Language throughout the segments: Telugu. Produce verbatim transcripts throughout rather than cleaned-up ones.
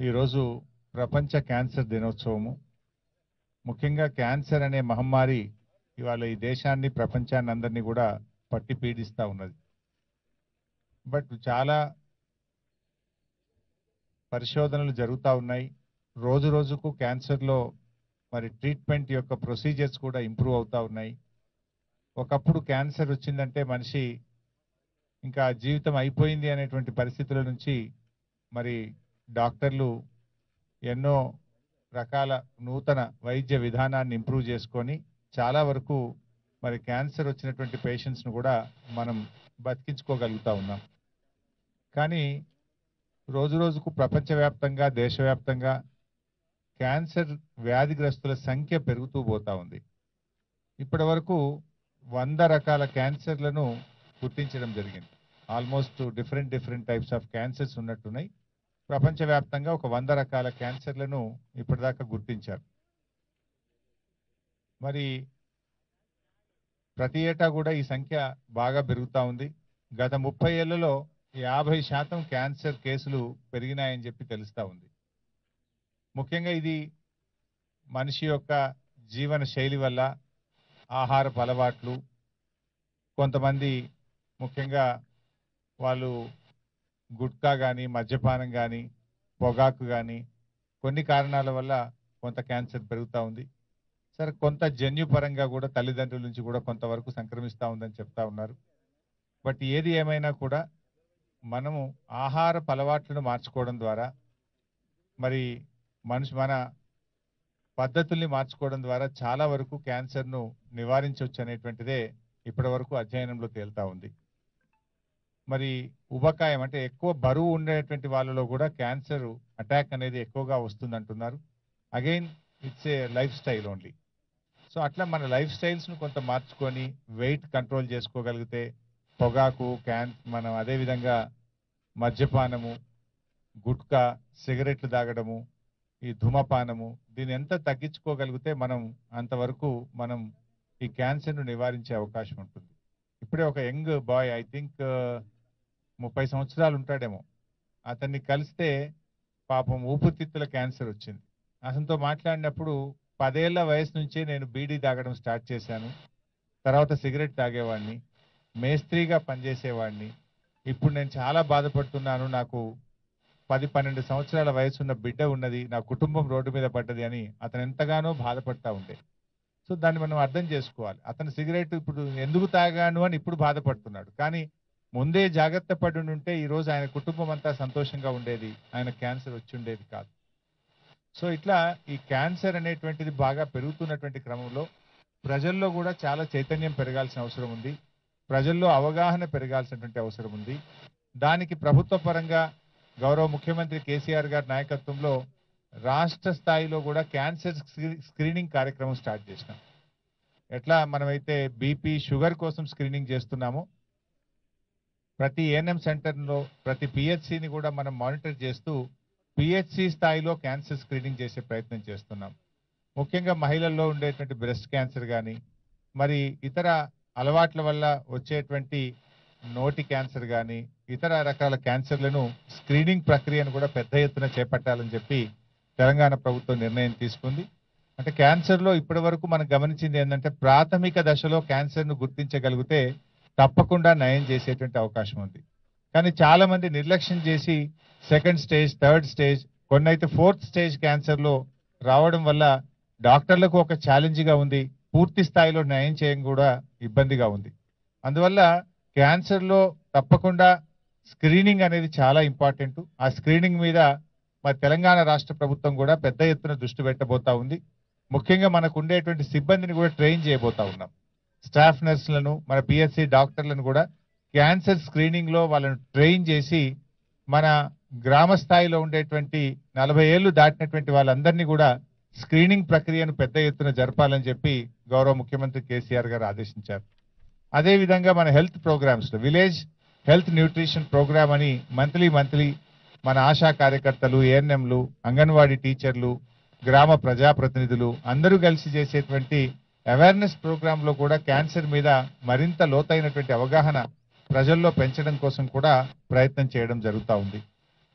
ఈరోజు ప్రపంచ క్యాన్సర్ దినోత్సవము. ముఖ్యంగా క్యాన్సర్ అనే మహమ్మారి ఇవాళ ఈ దేశాన్ని ప్రపంచాన్ని అందరినీ కూడా పట్టి పీడిస్తూ ఉన్నది. బట్ చాలా పరిశోధనలు జరుగుతూ ఉన్నాయి. రోజు రోజుకు క్యాన్సర్లో మరి ట్రీట్మెంట్ యొక్క ప్రొసీజర్స్ కూడా ఇంప్రూవ్ అవుతూ ఉన్నాయి. ఒకప్పుడు క్యాన్సర్ వచ్చిందంటే మనిషి ఇంకా జీవితం అయిపోయింది అనేటువంటి పరిస్థితుల నుంచి మరి డాక్టర్లు ఎన్నో రకాల నూతన వైద్య విధానాన్ని ఇంప్రూవ్ చేసుకొని చాలా వరకు మరి క్యాన్సర్ వచ్చినటువంటి పేషెంట్స్ను కూడా మనం బతికించుకోగలుగుతూ ఉన్నాం. కానీ రోజు రోజుకు ప్రపంచవ్యాప్తంగా దేశవ్యాప్తంగా క్యాన్సర్ వ్యాధిగ్రస్తుల సంఖ్య పెరుగుతూ పోతా ఉంది. ఇప్పటి వరకు వంద రకాల క్యాన్సర్లను గుర్తించడం జరిగింది. Almost different different types of cancers ఉన్నట్టున్నాయి. ప్రపంచవ్యాప్తంగా ఒక వంద రకాల క్యాన్సర్లను ఇప్పటిదాకా గుర్తించారు. మరి ప్రతి ఏటా కూడా ఈ సంఖ్య బాగా పెరుగుతూ ఉంది. గత ముప్పై ఏళ్లలో యాభై శాతం క్యాన్సర్ కేసులు పెరిగినాయని చెప్పి తెలుస్తూ ఉంది. ముఖ్యంగా ఇది మనిషి యొక్క జీవన శైలి వల్ల, ఆహారపు అలవాట్లు, కొంతమంది ముఖ్యంగా వాళ్ళు గుట్కా కానీ మద్యపానం కానీ పొగాకు కానీ కొన్ని కారణాల వల్ల కొంత క్యాన్సర్ పెరుగుతూ ఉంది. సరే, కొంత జన్యుపరంగా కూడా తల్లిదండ్రుల నుంచి కూడా కొంతవరకు సంక్రమిస్తూ ఉందని చెప్తా ఉన్నారు. బట్ ఏది ఏమైనా కూడా మనము ఆహారపు అలవాట్లను మార్చుకోవడం ద్వారా, మరి మనిషి మన పద్ధతుల్ని మార్చుకోవడం ద్వారా చాలా వరకు క్యాన్సర్ను నివారించవచ్చు అనేటువంటిదే ఇప్పటి వరకు అధ్యయనంలో తేలుతా ఉంది. మరి ఉబకాయం అంటే ఎక్కువ బరువు ఉండేటువంటి వాళ్ళలో కూడా క్యాన్సర్ అటాక్ అనేది ఎక్కువగా వస్తుంది అంటున్నారు. Again it's a life style only. So అట్లా మన లైఫ్ స్టైల్స్ను కొంత మార్చుకొని వెయిట్ కంట్రోల్ చేసుకోగలిగితే పొగాకు, క్యాన్ మనం అదేవిధంగా మద్యపానము, గుట్కా, సిగరెట్లు తాగడము, ఈ ధూమపానము, దీన్ని ఎంత తగ్గించుకోగలిగితే మనం అంతవరకు మనం ఈ క్యాన్సర్ను నివారించే అవకాశం ఉంటుంది. ఇప్పుడే ఒక యంగ్ బాయ్, ఐ థింక్ ముప్పై సంవత్సరాలు ఉంటాడేమో, అతన్ని కలిస్తే పాపం ఊపిరితిత్తుల క్యాన్సర్ వచ్చింది. అతనితో మాట్లాడినప్పుడు పదేళ్ల వయసు నుంచే నేను బీడీ తాగడం స్టార్ట్ చేశాను, తర్వాత సిగరెట్ తాగేవాడిని, మేస్త్రిగా పనిచేసేవాడిని, ఇప్పుడు నేను చాలా బాధపడుతున్నాను, నాకు పది పన్నెండు సంవత్సరాల వయసున్న బిడ్డ ఉన్నది, నా కుటుంబం రోడ్డు మీద పడ్డది అని అతను ఎంతగానో బాధపడతా ఉండే. సో దాన్ని మనం అర్థం చేసుకోవాలి. అతను సిగరెట్ ఇప్పుడు ఎందుకు తాగాను అని ఇప్పుడు బాధపడుతున్నాడు, కానీ ముందే జాగ్రత్త పడి ఉంటే ఈరోజు ఆయన కుటుంబం అంతా సంతోషంగా ఉండేది, ఆయన క్యాన్సర్ వచ్చి ఉండేది కాదు. సో ఇట్లా ఈ క్యాన్సర్ అనేటువంటిది బాగా పెరుగుతున్నటువంటి క్రమంలో ప్రజల్లో కూడా చాలా చైతన్యం పెరగాల్సిన అవసరం ఉంది. ప్రజల్లో అవగాహన పెరగాల్సినటువంటి అవసరం ఉంది. దానికి ప్రభుత్వ పరంగా గౌరవ ముఖ్యమంత్రి కేసీఆర్ గారి నాయకత్వంలో రాష్ట్ర స్థాయిలో కూడా క్యాన్సర్ స్క్రీనింగ్ కార్యక్రమం స్టార్ట్ చేసినాం. ఎట్లా మనమైతే బీపీ, షుగర్ కోసం స్క్రీనింగ్ చేస్తున్నామో, ప్రతి ఏఎన్ఎం సెంటర్లో ప్రతి పిహెచ్సిని కూడా మనం మానిటర్ చేస్తూ పిహెచ్సి స్థాయిలో క్యాన్సర్ స్క్రీనింగ్ చేసే ప్రయత్నం చేస్తున్నాం. ముఖ్యంగా మహిళల్లో ఉండేటువంటి బ్రెస్ట్ క్యాన్సర్ కానీ, మరి ఇతర అలవాట్ల వల్ల వచ్చేటువంటి నోటి క్యాన్సర్ కానీ, ఇతర రకాల క్యాన్సర్లను స్క్రీనింగ్ ప్రక్రియను కూడా పెద్ద ఎత్తున చేపట్టాలని చెప్పి తెలంగాణ ప్రభుత్వం నిర్ణయం తీసుకుంది. అంటే క్యాన్సర్లో ఇప్పటి వరకు మనం గమనించింది ఏంటంటే, ప్రాథమిక దశలో క్యాన్సర్ను గుర్తించగలిగితే తప్పకుండా నయం చేసేటువంటి అవకాశం ఉంది. కానీ చాలా మంది నిర్లక్ష్యం చేసి సెకండ్ స్టేజ్, థర్డ్ స్టేజ్, కొన్ని అయితే ఫోర్త్ స్టేజ్ క్యాన్సర్లో రావడం వల్ల డాక్టర్లకు ఒక ఛాలెంజ్గా ఉంది, పూర్తి స్థాయిలో నయం చేయడం కూడా ఇబ్బందిగా ఉంది. అందువల్ల క్యాన్సర్లో తప్పకుండా స్క్రీనింగ్ అనేది చాలా ఇంపార్టెంట్. ఆ స్క్రీనింగ్ మీద మరి తెలంగాణ రాష్ట్ర ప్రభుత్వం కూడా పెద్ద ఎత్తున దృష్టి పెట్టబోతా ఉంది. ముఖ్యంగా మనకు ఉండేటువంటి సిబ్బందిని కూడా ట్రైన్ చేయబోతా ఉన్నాం. స్టాఫ్ నర్సులను, మన పిహెచ్సి డాక్టర్లను కూడా క్యాన్సర్ స్క్రీనింగ్లో వాళ్ళను ట్రైన్ చేసి మన గ్రామ స్థాయిలో ఉండేటువంటి నలభై ఏళ్ళు దాటినటువంటి వాళ్ళందరినీ కూడా స్క్రీనింగ్ ప్రక్రియను పెద్ద ఎత్తున జరపాలని చెప్పి గౌరవ ముఖ్యమంత్రి కేసీఆర్ గారు ఆదేశించారు. అదేవిధంగా మన హెల్త్ ప్రోగ్రామ్స్లో విలేజ్ హెల్త్ న్యూట్రిషన్ ప్రోగ్రామ్ అని మంత్లీ మంత్లీ మన ఆశా కార్యకర్తలు, ఏఎన్ఎంలు, అంగన్వాడీ టీచర్లు, గ్రామ ప్రజాప్రతినిధులు అందరూ కలిసి చేసేటువంటి అవేర్నెస్ ప్రోగ్రాంలో కూడా క్యాన్సర్ మీద మరింత లోతైనటువంటి అవగాహన ప్రజల్లో పెంచడం కోసం కూడా ప్రయత్నం చేయడం జరుగుతూ ఉంది.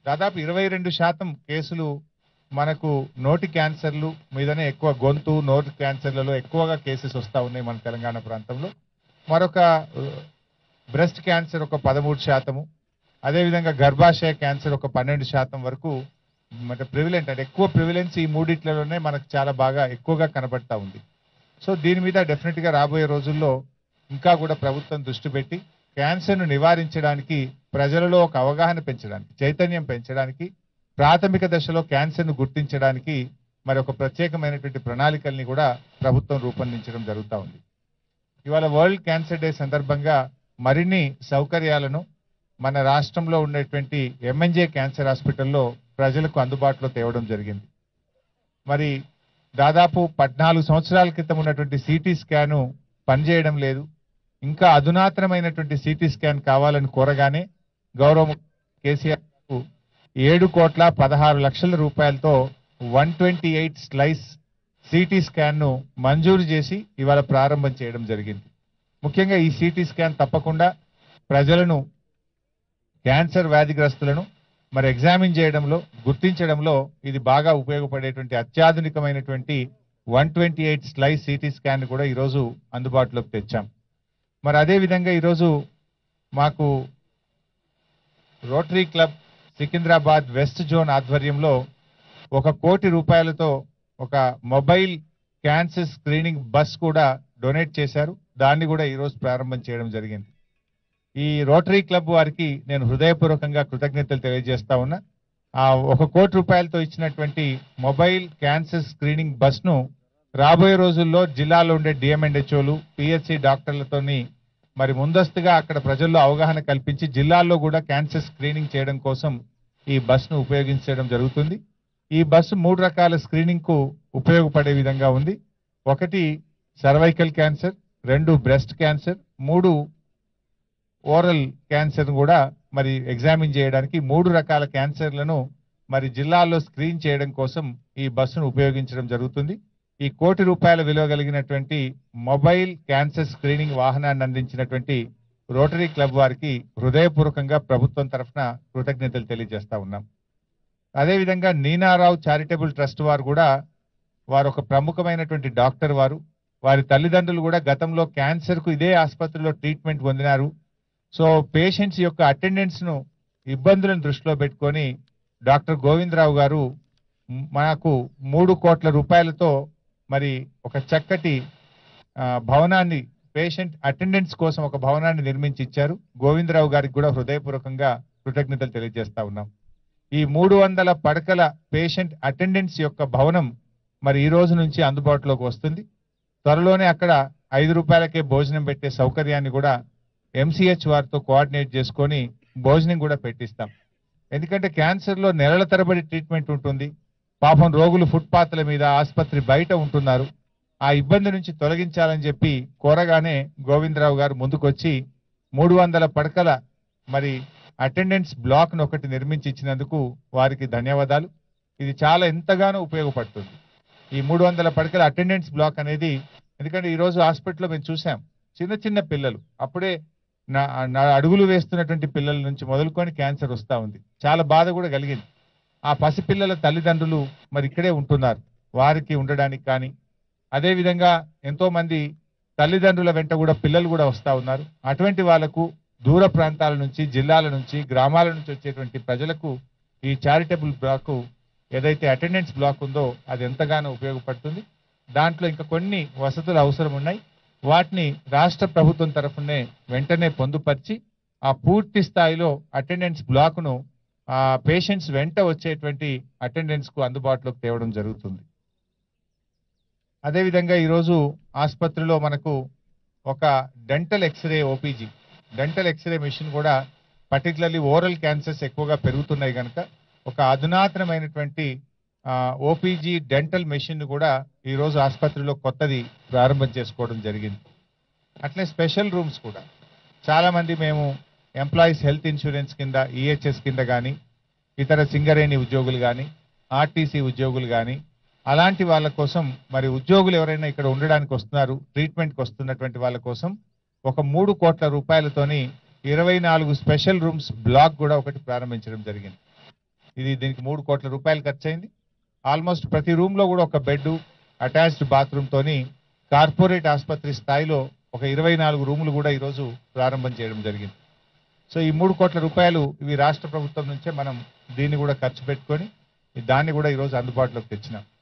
దాదాపు ఇరవై రెండు శాతం కేసులు మనకు నోటి క్యాన్సర్లు మీదనే ఎక్కువ, గొంతు నోటి క్యాన్సర్లలో ఎక్కువగా కేసెస్ వస్తూ ఉన్నాయి మన తెలంగాణ ప్రాంతంలో. మరొక బ్రెస్ట్ క్యాన్సర్ ఒక పదమూడు శాతము, అదేవిధంగా గర్భాశయ క్యాన్సర్ ఒక పన్నెండు శాతం వరకు అంటే ప్రివిలెంట్ అంటే ఎక్కువ ప్రివిలెన్స్ ఈ మూడిట్లలోనే మనకు చాలా బాగా ఎక్కువగా కనబడతా ఉంది. సో దీని మీద డెఫినెట్గా రాబోయే రోజుల్లో ఇంకా కూడా ప్రభుత్వం దృష్టి పెట్టి క్యాన్సర్ను నివారించడానికి, ప్రజలలో ఒక అవగాహన పెంచడానికి, చైతన్యం పెంచడానికి, ప్రాథమిక దశలో క్యాన్సర్ను గుర్తించడానికి మరి ఒక ప్రత్యేకమైనటువంటి ప్రణాళికల్ని కూడా ప్రభుత్వం రూపొందించడం జరుగుతూ ఉంది. ఇవాళ వరల్డ్ క్యాన్సర్ డే సందర్భంగా మరిన్ని సౌకర్యాలను మన రాష్ట్రంలో ఉండేటువంటి ఎంఎన్జే క్యాన్సర్ హాస్పిటల్లో ప్రజలకు అందుబాటులో తేవడం జరిగింది. మరి దాదాపు పద్నాలుగు సంవత్సరాల క్రితం ఉన్నటువంటి సిటీ స్కాను పనిచేయడం లేదు. ఇంకా అధునాతనమైనటువంటి సిటీ స్కాన్ కావాలని కోరగానే గౌరవ కేసీఆర్ ఏడు కోట్ల పదహారు లక్షల రూపాయలతో one twenty eight slice CT స్కాన్ను మంజూరు చేసి ఇవాళ ప్రారంభం చేయడం జరిగింది. ముఖ్యంగా ఈ సిటీ స్కాన్ తప్పకుండా ప్రజలను, క్యాన్సర్ వ్యాధిగ్రస్తులను మరి ఎగ్జామిన్ చేయడంలో, గుర్తించడంలో ఇది బాగా ఉపయోగపడేటువంటి అత్యాధునికమైనటువంటి one twenty eight slice CT scan కూడా ఈరోజు అందుబాటులోకి తెచ్చాం. మరి అదేవిధంగా ఈరోజు మాకు Rotary Club Secunderabad West Zone ఆధ్వర్యంలో ఒక కోటి రూపాయలతో ఒక మొబైల్ క్యాన్సర్ స్క్రీనింగ్ బస్ కూడా డొనేట్ చేశారు. దాన్ని కూడా ఈరోజు ప్రారంభం చేయడం జరిగింది. ఈ రోటరీ క్లబ్ వారికి నేను హృదయపూర్వకంగా కృతజ్ఞతలు తెలియజేస్తా ఉన్నా. ఆ ఒక కోటి రూపాయలతో ఇచ్చినటువంటి మొబైల్ క్యాన్సర్ స్క్రీనింగ్ బస్ను రాబోయే రోజుల్లో జిల్లాలో ఉండే డిఎంఎండ్హెచ్ఓలు, పిహెచ్సి డాక్టర్లతోని మరి ముందస్తుగా అక్కడ ప్రజల్లో అవగాహన కల్పించి జిల్లాల్లో కూడా క్యాన్సర్ స్క్రీనింగ్ చేయడం కోసం ఈ బస్ను ఉపయోగించడం జరుగుతుంది. ఈ బస్సు మూడు రకాల స్క్రీనింగ్ కు ఉపయోగపడే విధంగా ఉంది. ఒకటి సర్వైకల్ క్యాన్సర్, రెండు బ్రెస్ట్ క్యాన్సర్, మూడు ఓరల్ క్యాన్సర్ కూడా మరి ఎగ్జామిన్ చేయడానికి మూడు రకాల క్యాన్సర్లను మరి జిల్లాల్లో స్క్రీన్ చేయడం కోసం ఈ బస్సును ఉపయోగించడం జరుగుతుంది. ఈ కోటి రూపాయల విలువ కలిగినటువంటి మొబైల్ క్యాన్సర్ స్క్రీనింగ్ వాహనాన్ని అందించినటువంటి రోటరీ క్లబ్ వారికి హృదయపూర్వకంగా ప్రభుత్వం తరఫున కృతజ్ఞతలు తెలియజేస్తా ఉన్నాం. అదేవిధంగా నీనారావు చారిటబుల్ ట్రస్ట్ వారు కూడా, వారు ఒక ప్రముఖమైనటువంటి డాక్టర్, వారు వారి తల్లిదండ్రులు కూడా గతంలో క్యాన్సర్ కు ఇదే ఆసుపత్రిలో ట్రీట్మెంట్ పొందినారు. సో పేషెంట్స్ యొక్క అటెండెన్స్ ను ఇబ్బందులను దృష్టిలో పెట్టుకొని డాక్టర్ గోవిందరావు గారు మనకు మూడు కోట్ల రూపాయలతో మరి ఒక చక్కటి భవనాన్ని, పేషెంట్ అటెండెన్స్ కోసం ఒక భవనాన్ని నిర్మించి ఇచ్చారు. గోవిందరావు గారికి కూడా హృదయపూర్వకంగా కృతజ్ఞతలు తెలియజేస్తా ఉన్నాం. ఈ మూడు వందల పడకల పేషెంట్ అటెండెన్స్ యొక్క భవనం మరి ఈ రోజు నుంచి అందుబాటులోకి వస్తుంది. త్వరలోనే అక్కడ ఐదు రూపాయలకే భోజనం పెట్టే సౌకర్యాన్ని కూడా ఎంసీహెచ్ వారితో కోఆర్డినేట్ చేసుకొని భోజనం కూడా పెట్టిస్తాం. ఎందుకంటే క్యాన్సర్ లో నెలల తరబడి ట్రీట్మెంట్ ఉంటుంది. పాపం రోగులు ఫుట్పాత్ల మీద, ఆసుపత్రి బయట ఉంటున్నారు. ఆ ఇబ్బంది నుంచి తొలగించాలని చెప్పి కోరగానే గోవిందరావు గారు ముందుకొచ్చి మూడు వందల పడకల మరి అటెండెన్స్ బ్లాక్ ను ఒకటి నిర్మించి ఇచ్చినందుకు వారికి ధన్యవాదాలు. ఇది చాలా ఎంతగానో ఉపయోగపడుతుంది. ఈ మూడు వందల పడకల అటెండెన్స్ బ్లాక్ అనేది, ఎందుకంటే ఈ రోజు హాస్పిటల్లో మేము చూసాం, చిన్న చిన్న పిల్లలు, అప్పుడే నా అడుగులు వేస్తున్నటువంటి పిల్లల నుంచి మొదలుకొని క్యాన్సర్ వస్తూ ఉంది. చాలా బాధ కూడా కలిగింది. ఆ పసిపిల్లల తల్లిదండ్రులు మరి ఇక్కడే ఉంటున్నారు, వారికి ఉండడానికి కానీ, అదేవిధంగా ఎంతో మంది తల్లిదండ్రుల వెంట కూడా పిల్లలు కూడా వస్తూ ఉన్నారు. అటువంటి వాళ్లకు దూర ప్రాంతాల నుంచి, జిల్లాల నుంచి, గ్రామాల నుంచి వచ్చేటువంటి ప్రజలకు ఈ చారిటబుల్ బ్లాక్ ఏదైతే అటెండెన్స్ బ్లాక్ ఉందో అది ఎంతగానో ఉపయోగపడుతుంది. దాంట్లో ఇంకా కొన్ని వసతులు అవసరం ఉన్నాయి. వాటిని రాష్ట్ర ప్రభుత్వం తరఫునే వెంటనే పొందుపరిచి ఆ పూర్తి స్థాయిలో అటెండెన్స్ బ్లాక్ ను ఆ పేషెంట్స్ వెంట వచ్చేటువంటి అటెండెన్స్ కు అందుబాటులోకి తేవడం జరుగుతుంది. అదేవిధంగా ఈరోజు ఆసుపత్రిలో మనకు ఒక dental X-ray OPG, dental X-ray machine కూడా, పర్టికులర్లీ ఓరల్ క్యాన్సర్స్ ఎక్కువగా పెరుగుతున్నాయి కనుక ఒక అధునాతనమైనటువంటి ఓపీజీ డెంటల్ మెషిన్ కూడా ఈరోజు ఆసుపత్రిలో కొత్తది ప్రారంభం చేసుకోవడం జరిగింది. అట్లే స్పెషల్ రూమ్స్ కూడా చాలా మంది మేము ఎంప్లాయీస్ హెల్త్ ఇన్సూరెన్స్ కింద, ఈహెచ్ఎస్ కింద కానీ, ఇతర సింగరేణి ఉద్యోగులు కానీ, ఆర్టీసీ ఉద్యోగులు కానీ, అలాంటి వాళ్ళ కోసం మరి ఉద్యోగులు ఎవరైనా ఇక్కడ ఉండడానికి వస్తున్నారు, ట్రీట్మెంట్కి వస్తున్నటువంటి వాళ్ళ కోసం ఒక మూడు కోట్ల రూపాయలతోని ఇరవై నాలుగు స్పెషల్ రూమ్స్ బ్లాక్ కూడా ఒకటి ప్రారంభించడం జరిగింది. ఇది దీనికి మూడు కోట్ల రూపాయలు ఖర్చు అయింది. ఆల్మోస్ట్ ప్రతి రూమ్ లో కూడా ఒక బెడ్, అటాచ్డ్ బాత్రూమ్ తోని కార్పొరేట్ ఆసుపత్రి స్థాయిలో ఒక ఇరవై నాలుగు రూములు కూడా ఈరోజు ప్రారంభం చేయడం జరిగింది. సో ఈ మూడు కోట్ల రూపాయలు ఇవి రాష్ట్ర ప్రభుత్వం నుంచే మనం దీన్ని కూడా ఖర్చు పెట్టుకొని దాన్ని కూడా ఈరోజు అందుబాటులోకి తెచ్చినాం.